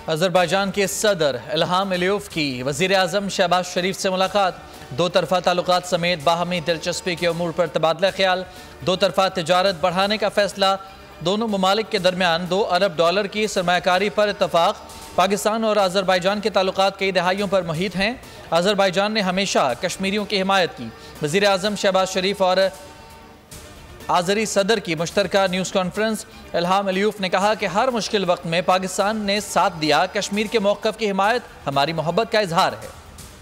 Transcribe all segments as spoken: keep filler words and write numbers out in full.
Azerbaijan के सदर इल्हाम अलीयव की वज़ीर आज़म शहबाज शरीफ से मुलाकात। दो तरफ़ा ताल्लुकात समेत बाहमी दिलचस्पी के अमूर पर तबादला ख्याल। दो तरफ़ा तिजारत बढ़ाने का फैसला। दोनों ममालिक के दरमियान दो अरब डॉलर की सरमायाकारी पर इतफाक़। पाकिस्तान और अज़रबैजान के ताल्लुकात कई दहाइयों पर मुहित हैं। अज़रबैजान ने हमेशा कश्मीरियों की हिमायत की। वज़ीर आज़म शहबाज शरीफ और आज़री सदर की मुश्तरका न्यूज़ कॉन्फ्रेंस। इल्हाम अलीयव ने कहा कि हर मुश्किल वक्त में पाकिस्तान ने साथ दिया। कश्मीर के मौक़िफ़ की हिमायत हमारी मोहब्बत का इजहार है।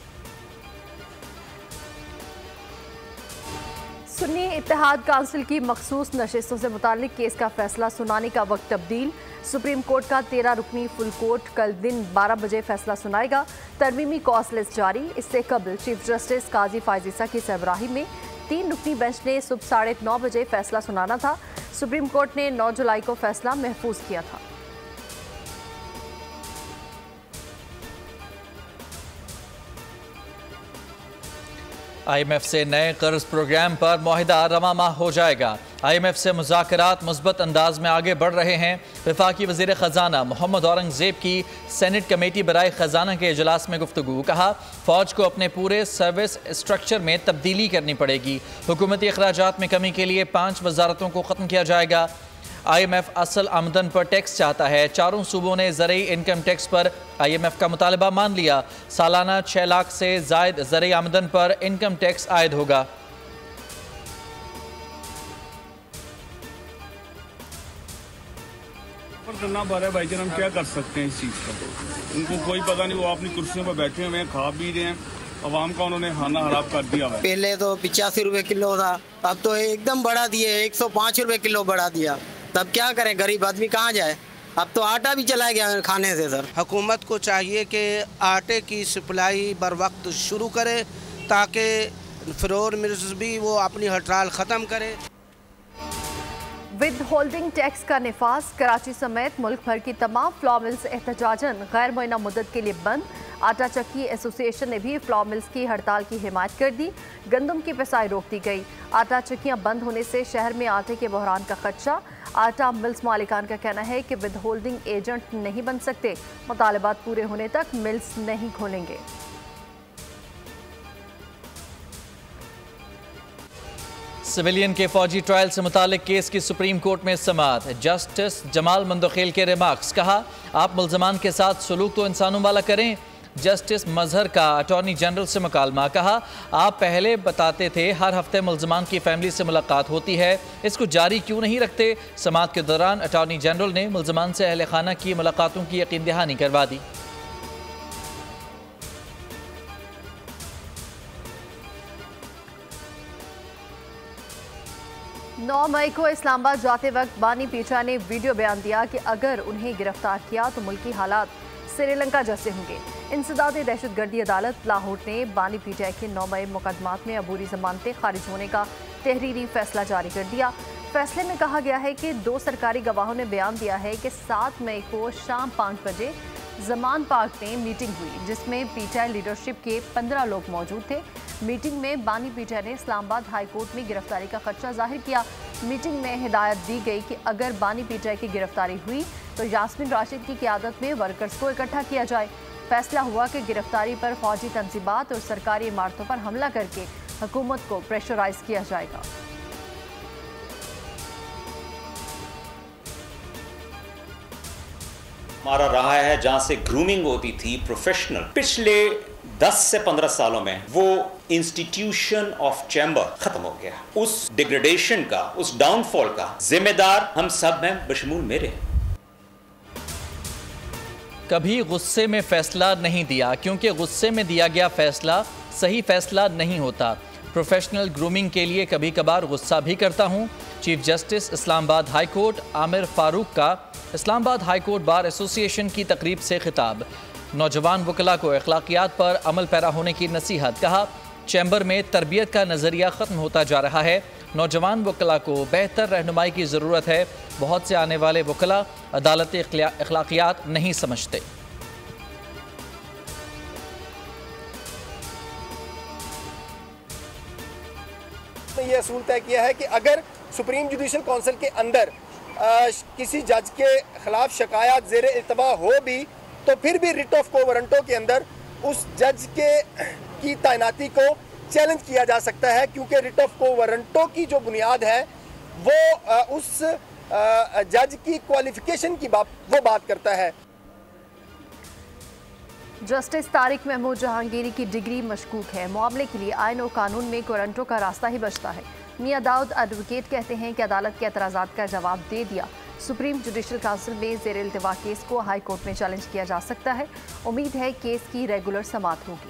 सुन्नी इत्तेहाद काउंसिल की मखसूस नशिस्तों से मुताल्लिक केस का फैसला सुनाने का वक्त तब्दील। सुप्रीम कोर्ट का तेरह रुकनी फुल कोर्ट कल दिन बारह बजे फैसला सुनाएगा। तरमीमी कॉस्ट लिस्ट जारी। इससे कबल चीफ जस्टिस काजी फायजीसा की सरबराही में तीन रुकनी बेंच ने सुबह साढ़े नौ बजे फैसला सुनाना था। सुप्रीम कोर्ट ने नौ जुलाई को फैसला महफूज किया था। आई एम एफ से नए कर्ज प्रोग्राम पर मुआहिदा रवा माह हो जाएगा। आई एम एफ से मुज़ाकरात मुस्बत अंदाज में आगे बढ़ रहे हैं। वफाकी वज़ीर ख़जाना मोहम्मद औरंगज़ेब की सेनेट कमेटी बराए ख़जाना के इजलास में गुफ्तगू। कहा, फ़ौज को अपने पूरे सर्विस स्ट्रक्चर में तब्दीली करनी पड़ेगी। हुकूमती अखराजात में कमी के लिए पाँच वजारतों को ख़त्म किया जाएगा। आई एम एफ असल आमदन पर टैक्स चाहता है। चारों सूबों ने ज़रई इनकम टैक्स पर आई एम एफ का मुतालबा मान लिया। सालाना छः लाख से ज़ायद ज़रई आमदन पर इनकम टैक्स आयद होगा। करना पड़ रहा है भाईजान, हम क्या कर सकते हैं इस चीज़ का। उनको कोई पता नहीं, वो अपनी कुर्सियों पर बैठे हुए हैं, खा पी रहे हैं। अवाम का उन्होंने खाना हराम कर दिया है। पहले तो पिचासी रुपए किलो था, अब तो एकदम बढ़ा दिए, एक सौ पाँच रुपए किलो बढ़ा दिया। तब क्या करें, गरीब आदमी कहाँ जाए। अब तो आटा भी चला गया खाने से। सर, हुकूमत को चाहिए कि आटे की सप्लाई बर वक्त शुरू करे ताकि फ्लोर मिल्स भी वो अपनी हड़ताल ख़त्म करे। विद होल्डिंग टैक्स का निफाज। कराची समेत मुल्क भर की तमाम फ्लॉ मिल्स एहतजाजन गैर मुअय्यना मुद्दत के लिए बंद। आटा चक्की एसोसिएशन ने भी फ्लॉ मिल्स की हड़ताल की हिमायत कर दी। गंदम की पिसाई रोक दी गई। आटा चक्कियां बंद होने से शहर में आटे के बहरान का खदशा। आटा मिल्स मालिकान का कहना है कि विद होल्डिंग एजेंट नहीं बन सकते। मुतालबात पूरे होने तक मिल्स नहीं खोलेंगे। सिविलियन के फौजी ट्रायल से मुतालिक केस की सुप्रीम कोर्ट में समाअत। जस्टिस जमाल मंदोखेल के रिमार्क्स। कहा, आप मुल्ज़मान के साथ सलूक तो इंसानों वाला करें। जस्टिस मजहर का अटॉर्नी जनरल से मुकालमा। कहा, आप पहले बताते थे हर हफ्ते मुल्ज़मान की फैमिली से मुलाकात होती है, इसको जारी क्यों नहीं रखते। समाअत के दौरान अटॉर्नी जनरल ने मुल्ज़मान से अहले खाना की मुलाकातों की यकीन दहानी करवा दी। नौ मई को इस्लामाबाद जाते वक्त बानी पीठा ने वीडियो बयान दिया कि अगर उन्हें गिरफ्तार किया तो मुल्की हालात श्रीलंका जैसे होंगे। इंसदाद दहशतगर्दी अदालत लाहौर ने बानी पीठा के नौ मई मुकदमात में अबूरी जमानतें खारिज होने का तहरीरी फैसला जारी कर दिया। फैसले में कहा गया है कि दो सरकारी गवाहों ने बयान दिया है कि सात मई को शाम पाँच बजे जमान पार्क में मीटिंग हुई जिसमें पीटीआई लीडरशिप के पंद्रह लोग मौजूद थे। मीटिंग में बानी पीटीआई ने इस्लामाबाद हाई कोर्ट में गिरफ्तारी का खदशा जाहिर किया। मीटिंग में हिदायत दी गई कि अगर बानी पीटीआई की गिरफ्तारी हुई तो यास्मीन राशिद की क़यादत में वर्कर्स को इकट्ठा किया जाए। फैसला हुआ कि गिरफ्तारी पर फौजी तंजीबात और सरकारी इमारतों पर हमला करके हुकूमत को प्रेशराइज किया जाएगा। हमारा रहा है जहां से ग्रूमिंग होती थी प्रोफेशनल, पिछले दस से पंद्रह सालों में वो इंस्टीट्यूशन ऑफ चैम्बर खत्म हो गया। उस डिग्रेडेशन का, उस डाउनफॉल का जिम्मेदार हम सब हैं, बशमूल मेरे। कभी गुस्से में फैसला नहीं दिया क्योंकि गुस्से में दिया गया फैसला सही फैसला नहीं होता। प्रोफेशनल ग्रूमिंग के लिए कभी कभार गुस्सा भी करता हूँ। Chief justice Islamabad high court Aamir Farooq का Islamabad high court bar association की तकरीब से खिताब। नौजवान वकला को अखलाकियात पर अमल पैरा होने की नसीहत। कहा, चैम्बर में तरबियत का नज़रिया ख़त्म होता जा रहा है। नौजवान वकला को बेहतर रहनुमाई की ज़रूरत है। बहुत से आने वाले वकला अदालती अखलाकियात नहीं समझते। ये असूल तय किया है कि अगर सुप्रीम जुडिशल काउंसिल के अंदर आ, किसी जज के खिलाफ शिकायत ज़ेर इल्तवा हो भी तो फिर भी रिट ऑफ को वारंटो के अंदर उस जज के की तैनाती को चैलेंज किया जा सकता है, क्योंकि रिट ऑफ को वारंटो की जो बुनियाद है वो उस जज की क्वालिफिकेशन की बात वो बात करता है। जस्टिस तारिक महमूद जहांगीरी की डिग्री मशकूक है। मामले के लिए आइन और कानून में वारंटो का रास्ता ही बचता है। मियां दाऊद एडवोकेट कहते हैं कि अदालत के एतराज़ात का जवाब दे दिया। सुप्रीम जुडिशल काउंसिल में ज़ेर इल्तिवा केस को हाई कोर्ट में चैलेंज किया जा सकता है। उम्मीद है केस की रेगुलर समाअत होगी।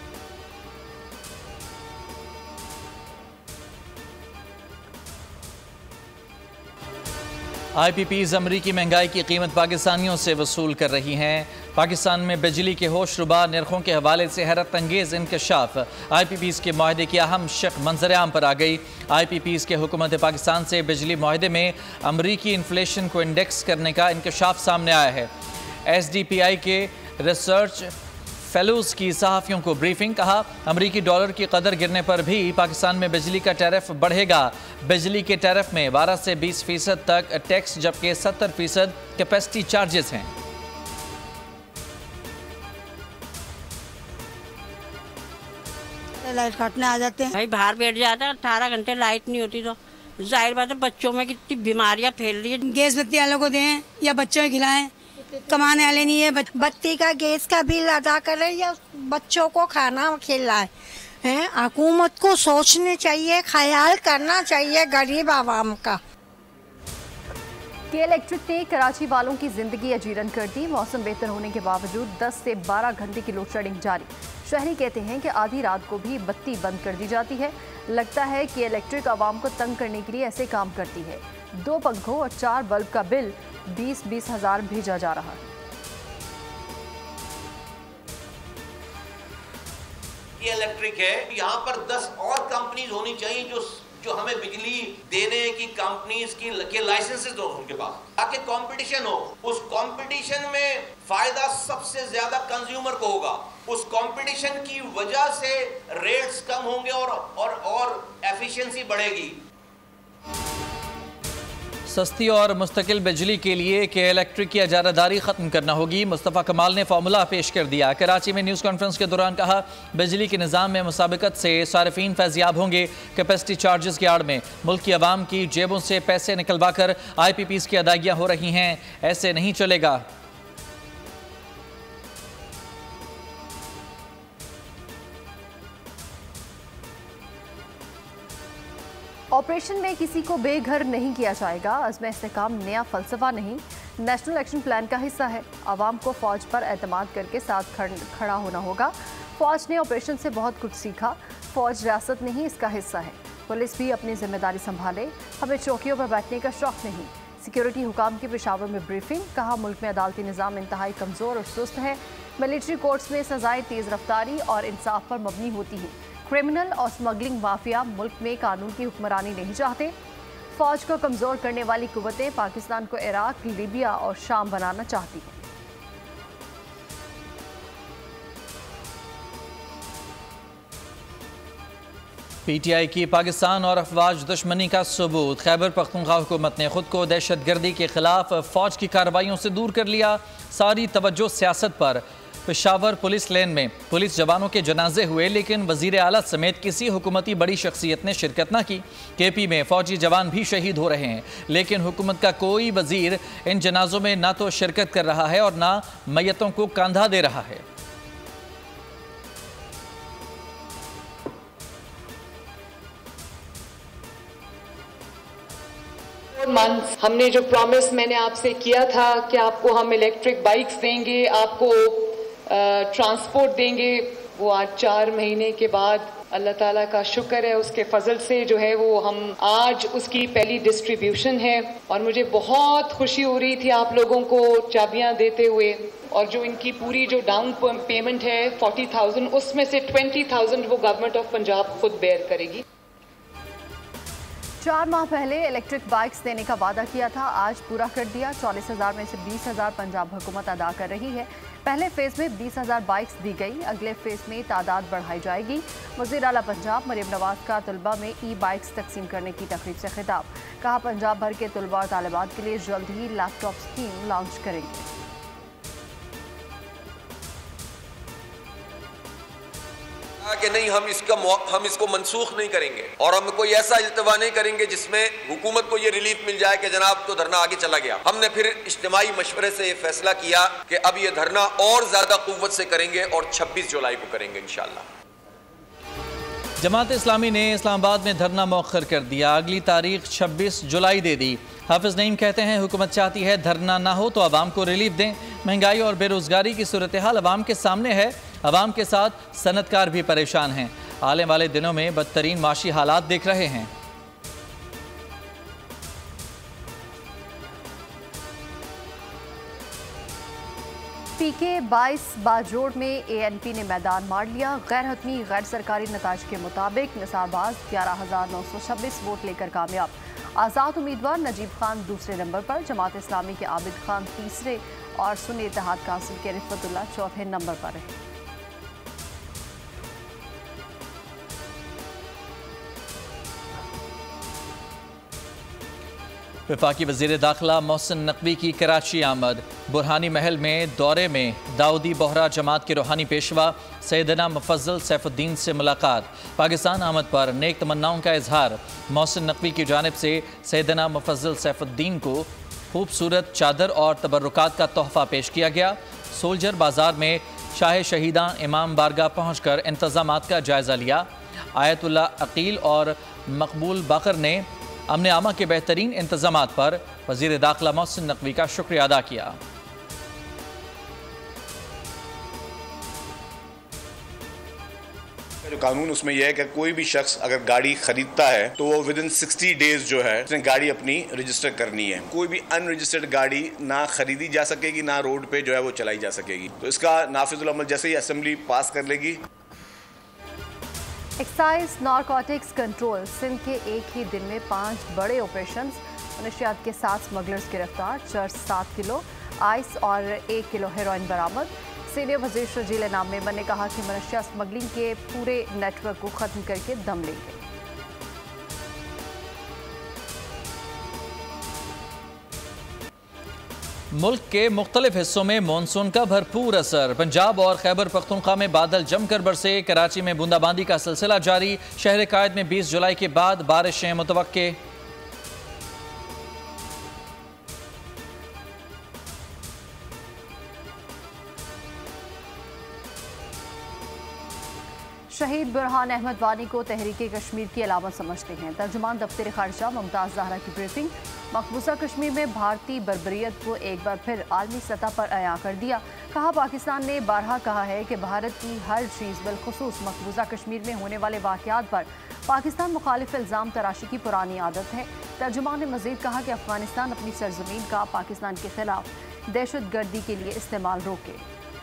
आईपीपीज़ अमरीकी महंगाई की कीमत पाकिस्तानियों से वसूल कर रही हैं। पाकिस्तान में बिजली के होशरुबा नरखों के हवाले से हैरत अंगेज़ इंकशाफ। आईपीपीज़ के माहदे की अहम शक मंजर-ए-आम पर आ गई। आईपीपीज़ के हुकूमत पाकिस्तान से बिजली माहदे में अमरीकी इन्फ्लेशन को इंडेक्स करने का इंकशाफ सामने आया है। एस डी पी आई के रिसर्च फेलोज़ की सहाफ़ियों को ब्रीफिंग। कहा, अमरीकी डॉलर की कदर गिरने पर भी पाकिस्तान में बिजली का टैरिफ बढ़ेगा। बिजली के टैरिफ में बारह से बीस फीसद तक टैक्स जबकि सत्तर फीसद कैपेसिटी चार्जेस हैं। लाइट काटने आ जाते हैं भाई, बाहर बैठ जाता है, अठारह घंटे लाइट नहीं होती तो जाहिर बात है बच्चों में कितनी बीमारियां फैल रही है। गैस बत्ती वालों को दें या बच्चों को खिलाएं, कमाने वाले नहीं है। बत्ती का गैस का बिल अदा करें या बच्चों को खाना खिलाएं। हैं, हुकूमत को सोचना चाहिए, ख्याल करना चाहिए गरीब आवाम का। के इलेक्ट्रिक ने कराची वालों की जिंदगी अजीरन कर दी। मौसम बेहतर होने के बावजूद दस से बारह घंटे की लोड शेडिंग जारी। शहरी कहते हैं कि आधी रात को भी बत्ती बंद कर दी जाती है। लगता है कि इलेक्ट्रिक आवाम को तंग करने के लिए ऐसे काम करती है। दो पंखों और चार बल्ब का बिल बीस बीस हजार भेजा जा रहा है। ये इलेक्ट्रिक है, यहाँ पर दस और कंपनीज होनी चाहिए जो जो हमें बिजली देने की कंपनीज की के लाइसेंसेस हो उनके पास, ताकि कंपटीशन हो। उस कंपटीशन में फायदा सबसे ज्यादा कंज्यूमर को होगा। उस कंपटीशन की वजह से रेट्स कम होंगे और और और एफिशिएंसी बढ़ेगी। सस्ती और मुस्तकिल बिजली के लिए के इलेक्ट्रिक की इजारादारी ख़त्म करना होगी। मुस्तफ़ा कमाल ने फार्मूला पेश कर दिया। कराची में न्यूज़ कॉन्फ्रेंस के दौरान कहा, बिजली के निज़ाम में मुसाबिकत से सारिफीन फैज़याब होंगे। कैपेसिटी चार्जेस की आड़ में मुल्क की आवाम की जेबों से पैसे निकलवा कर आई पी पीज़ की अदायगियाँ हो रही हैं। ऐसे नहीं चलेगा। ऑपरेशन में किसी को बेघर नहीं किया जाएगा। अज़्म इस्तेहकाम नया फलसफा नहीं, नेशनल एक्शन प्लान का हिस्सा है। आवाम को फ़ौज पर एतमाद करके साथ खड़ा होना होगा। फ़ौज ने ऑपरेशन से बहुत कुछ सीखा। फ़ौज रियासत नहीं, इसका हिस्सा है। पुलिस भी अपनी जिम्मेदारी संभाले। हमें चौकियों पर बैठने का शौक़ नहीं। सिक्योरिटी हुकाम की पेशावर में ब्रीफिंग। कहा, मुल्क में अदालती निज़ाम इंतहाई कमज़ोर और सुस्त है। मिलिट्री कोर्ट्स में सज़ाएँ तेज़ रफ्तारी और इंसाफ पर मबनी होती हैं। क्रिमिनल और स्मगलिंग माफिया मुल्क में कानून की हुक्मरानी नहीं चाहते। फौज को कमज़ोर करने वाली कुव्वतें पाकिस्तान को इराक, लीबिया और शाम बनाना चाहती हैं। पी टी आई की पाकिस्तान और अफवाज दुश्मनी का सबूत। खैबर पख्तूनख्वा हुकूमत ने खुद को दहशत गर्दी के खिलाफ फौज की कार्रवाइयों से दूर कर लिया। सारी तवज्जो सियासत पर। पेशावर पुलिस लेन में पुलिस जवानों के जनाजे हुए, लेकिन वजीर आला समेत किसी हुकूमती बड़ी शख्सियत ने शिरकत न की। के पी में फौजी जवान भी शहीद हो रहे हैं, लेकिन हुकूमत का कोई वजीर इन जनाजों में ना तो शिरकत कर रहा है और ना मैयतों को कंधा दे रहा है। मंथ्स हमने जो प्रॉमिस मैंने आपसे किया था कि आपको हम इलेक्ट्रिक बाइक्स देंगे, आपको ट्रांसपोर्ट देंगे, वो आज चार महीने के बाद अल्लाह ताला का शुक्र है, उसके फजल से जो है वो हम आज उसकी पहली डिस्ट्रीब्यूशन है। और मुझे बहुत खुशी हो रही थी आप लोगों को चाबियां देते हुए। और जो इनकी पूरी जो डाउन पेमेंट है फोर्टी थाउजेंड, उसमें से ट्वेंटी थाउजेंड वो गवर्नमेंट ऑफ पंजाब खुद बेयर करेगी। चार माह पहले इलेक्ट्रिक बाइक्स देने का वादा किया था, आज पूरा कर दिया। चालीस हजार में से बीस हजार पंजाब हुकूमत अदा कर रही है। पहले फेज में बीस हजार बाइक्स दी गई, अगले फेज में तादाद बढ़ाई जाएगी। वज़ीर आला पंजाब मरीम नवाज का तलबा में ई बाइक्स तकसीम करने की तकरीब से खिताब। कहा, पंजाब भर के तलबा और तालिबात के लिए जल्द ही लैपटॉप स्कीम लॉन्च करेंगे। कि नहीं हम इसका हम इसको मनसूख नहीं करेंगे और हम कोई ऐसा इल्तवा नहीं करेंगे जिसमें हुकूमत को ये रिलीफ मिल जाए कि जनाब तो धरना आगे चला गया। हमने फिर इज्तिमाई मशवरे से ये फैसला किया कि अब ये धरना और ज्यादा कुव्वत से करेंगे और छब्बीस जुलाई को करेंगे इंशाअल्लाह। जमात इस्लामी ने इस्लामाबाद में धरना मौखर कर दिया, अगली तारीख छब्बीस जुलाई दे दी। हाफिज नईम कहते हैं हुकूमत चाहती है धरना ना हो तो आवाम को रिलीफ दें। महंगाई और बेरोजगारी की सूरत हाल आवाम के सामने है, आवाम के साथ सनतकार भी परेशान हैं। आने वाले दिनों में बदतरीन माशी हालात देख रहे हैं। पीके बाईस बाजोड़ में एएनपी ने मैदान मार लिया। गैर हतमी गैर सरकारी नताज के मुताबिक निसारबाज ग्यारह हजार नौ सौ छब्बीस वोट लेकर कामयाब। आज़ाद उम्मीदवार नजीब खान दूसरे नंबर पर, जमात इस्लामी के आबिद खान तीसरे और सुन्नी इत्तेहाद काउंसिल के रिफतुल्लाह चौथे नंबर पर रहे। वफाकी वज़ीर दाखिला मोहसिन नकवी की कराची आमद। बुरहानी महल में दौरे में दाऊदी बोहरा जमात के रूहानी पेशवा सैयदना मुफज्जल सैफुद्दीन से मुलाकात। पाकिस्तान आमद पर नेक तमन्नाओं का इजहार। मोहसिन नकवी की जानिब से सैयदना मुफज्जल सैफुद्दीन को खूबसूरत चादर और तबर्रुकात का तोहफ़ा पेश किया गया। सोल्जर बाजार में शाह शहीदान इमाम बारगाह पहुँच कर इंतज़ामात का जायज़ा लिया। आयतुल्ला अकील और मकबूल बाकर ने अमन आमा के बेहतरीन इंतजामात पर वज़ीर दाखिला मोहसिन नकवी का शुक्रिया अदा किया। जो कानून उसमें यह है कि कोई भी शख्स अगर गाड़ी खरीदता है तो वो विद इन सिक्सटी डेज जो है उसने गाड़ी अपनी रजिस्टर करनी है। कोई भी अनरजिस्टर्ड गाड़ी ना खरीदी जा सकेगी, ना रोड पे जो है वो चलाई जा सकेगी। तो इसका नाफिजुल अमल जैसे ही असेंबली पास कर लेगी। एक्साइज नारकोटिक्स कंट्रोल सिंध के एक ही दिन में पांच बड़े ऑपरेशन। मनशियात के साथ स्मगलर्स गिरफ्तार, चर्च सात किलो आइस और एक किलो हेरोइन बरामद। सीनियर वजीर शर्जील इनाम मेमन ने कहा कि मनशियात स्मगलिंग के पूरे नेटवर्क को खत्म करके दम लेंगे। मुल्क के मुख्तलिफ हिस्सों में मानसून का भरपूर असर। पंजाब और खैबर पख्तूनख्वा में बादल जमकर बरसे। कराची में बूंदाबांदी का सिलसिला जारी। शहर कायद में बीस जुलाई के बाद बारिशें मुतवक्के। शहीद बुरहान अहमद वानी को तहरीक कश्मीर की अलामत समझते हैं। तर्जुमान दफ्तर खारजा मुमताज़ ज़हरा की ब्रीफिंग। मकबूजा कश्मीर में भारतीय बर्बरियत को एक बार फिर आलमी सतह पर अया कर दिया। कहा पाकिस्तान ने बारहा कहा है कि भारत की हर चीज़ बिलखुसूस मकबूजा कश्मीर में होने वाले वाक़यात पर पाकिस्तान मुखालिफ इल्ज़ाम तराशी की पुरानी आदत है। तर्जुमान ने मज़ीद कहा कि अफगानिस्तान अपनी सरजमीन का पाकिस्तान के खिलाफ दहशत गर्दी के लिए इस्तेमाल रोके।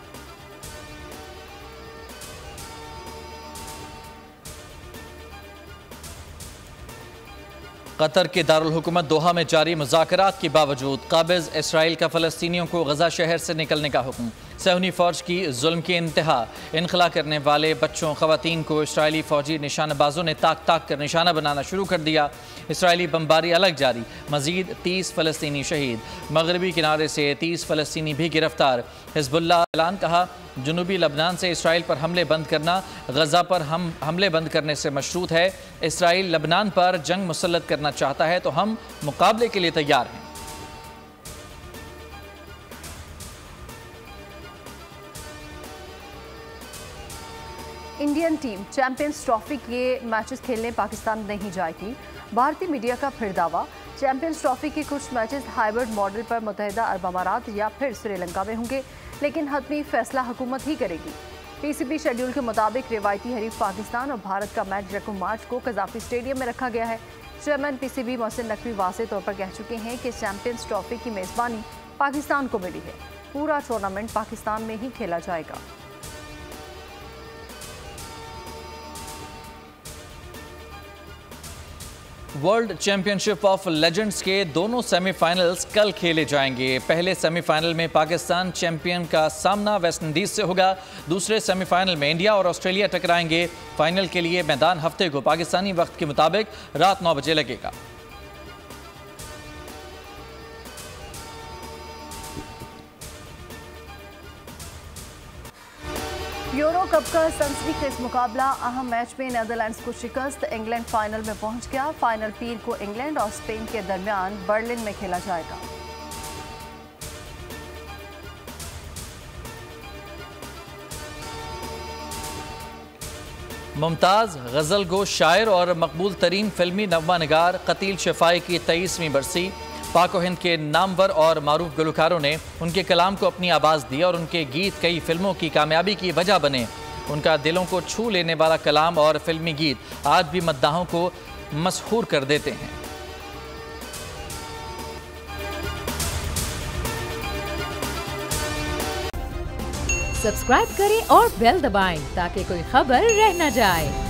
कतर के दारुल हुकूमत दोहा में जारी मुज़ाकरात के बावजूद काबिज़ इसराइल का फ़लस्तीनियों को गज़ा शहर से निकलने का हुक्म। सहूनी फ़ौज की जुल्म की इंतहा। इनखला करने वाले बच्चों ख़वातीन को इसराइली फ़ौजी निशानबाजों ने ताक ताक कर निशाना बनाना शुरू कर दिया। इसराइली बमबारी अलग जारी। मज़ीद तीस फ़लस्तीनी शहीद। मगरबी किनारे से तीस फ़लस्तीनी भी गिरफ्तार। हिज़्बुल्लाह ऐलान कहा जनूबी लबनान से इसराइल पर हमले बंद करना गज़ा पर हम हमले बंद करने से मशरूत है। इसराइल लबनान पर जंग मुसल्लत करना चाहता है तो हम मुकाबले के लिए तैयार हैं। इंडियन टीम चैंपियंस ट्रॉफी के मैचेस खेलने पाकिस्तान नहीं जाएगी। भारतीय मीडिया का फिर दावा। चैंपियंस ट्रॉफी के कुछ मैचेस हाइब्रिड मॉडल पर मुत्तहिदा अरब अमारात या फिर श्रीलंका में होंगे, लेकिन हतमी फैसला हुकूमत ही करेगी। पीसीबी शेड्यूल के मुताबिक रिवायती हरीफ पाकिस्तान और भारत का मैच यकम मार्च को कजाफी स्टेडियम में रखा गया है। चेयरमैन पीसीबी मोहसिन नकवी वाज़ेह तौर पर कह चुके हैं कि चैंपियंस ट्रॉफी की मेज़बानी पाकिस्तान को मिली है। पूरा टूर्नामेंट पाकिस्तान में ही खेला जाएगा। वर्ल्ड चैंपियनशिप ऑफ लेजेंड्स के दोनों सेमीफाइनल्स कल खेले जाएंगे। पहले सेमीफाइनल में पाकिस्तान चैंपियन का सामना वेस्ट इंडीज से होगा। दूसरे सेमीफाइनल में इंडिया और ऑस्ट्रेलिया टकराएंगे। फाइनल के लिए मैदान हफ्ते को पाकिस्तानी वक्त के मुताबिक रात नौ बजे लगेगा। यूरो कप का सनसनीखेज मुकाबला, अहम मैच में नीदरलैंड्स को शिकस्त, इंग्लैंड फाइनल में पहुंच गया। फाइनल पीर को इंग्लैंड और स्पेन के दरमियान बर्लिन में खेला जाएगा। मुमताज़ गज़ल गो शायर और मकबूल तरीन फिल्मी नगमा निगार कतील शफाई की तेईसवीं बरसी। पाक हिंद के नामवर और मारूफ गुलकारों ने उनके कलाम को अपनी आवाज़ दी और उनके गीत कई फिल्मों की कामयाबी की वजह बने। उनका दिलों को छू लेने वाला कलाम और फिल्मी गीत आज भी मद्दाहों को मशहूर कर देते हैं। सब्सक्राइब करें और बेल दबाएं ताकि कोई खबर रह न जाए।